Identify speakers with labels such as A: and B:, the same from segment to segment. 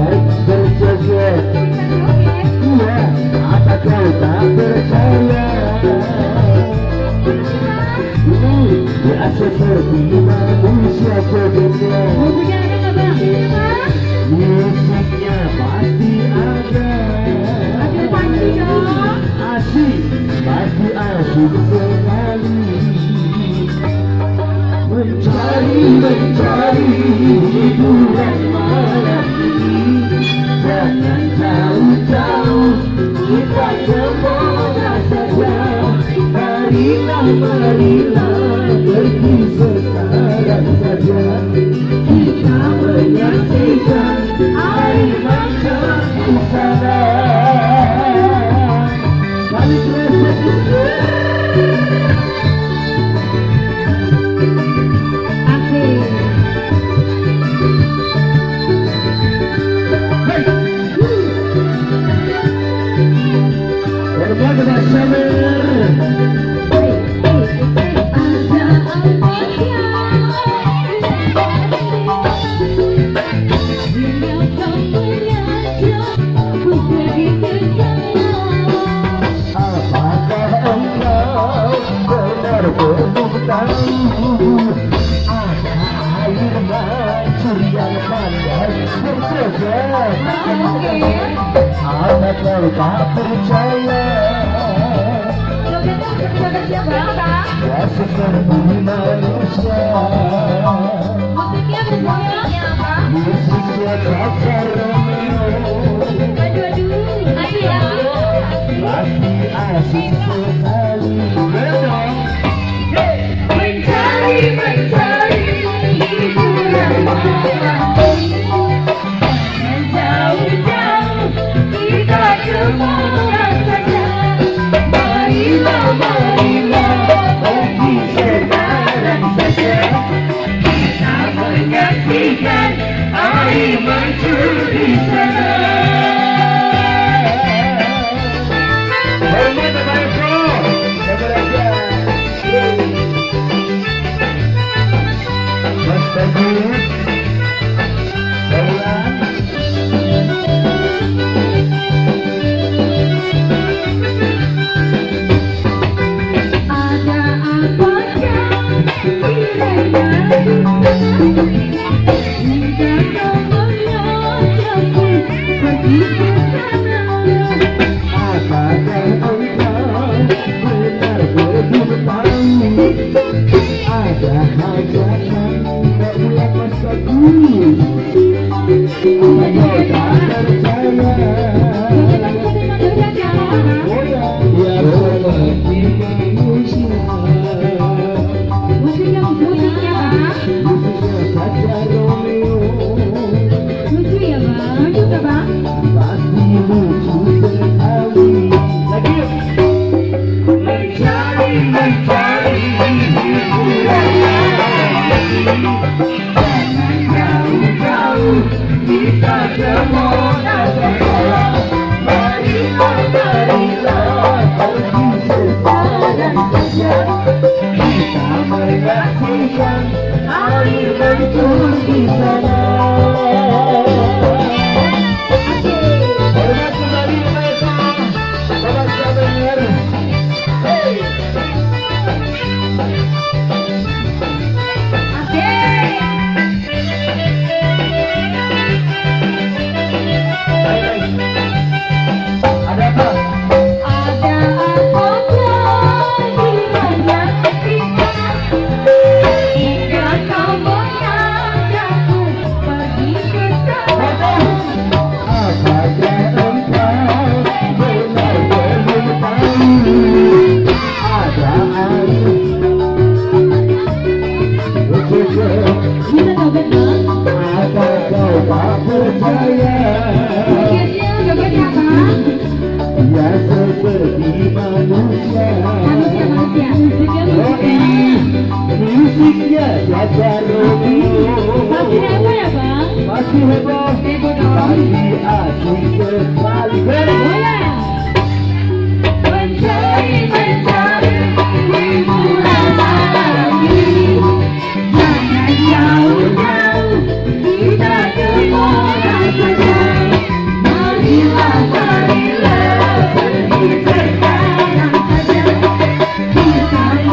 A: baik berjoget. Iya, apa kau tak percaya? Ya seperti manusia jogetnya. Musiknya pasti ada. Asik, pasti asik sekali. Mencari hiburan malam ini. Jangan jauh-jauh, kita kemana saja. Marilah pergi sekarang saja. Kita menyaksikan air mata di sana. Balik anak kau tak percaya. Ya seperti manusia. Musiknya Chacha Romeo. Pasti asik sekali. Mencari hiburan malam ini. Jauh-jauh kita kemana saja. Marilah pergi sekarang saja. Kita menyaksikan air mancur di sana. Hormat Bapak Ibu, Mas Bagus, Chacha Romeo.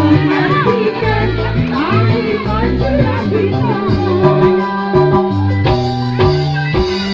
A: Rumah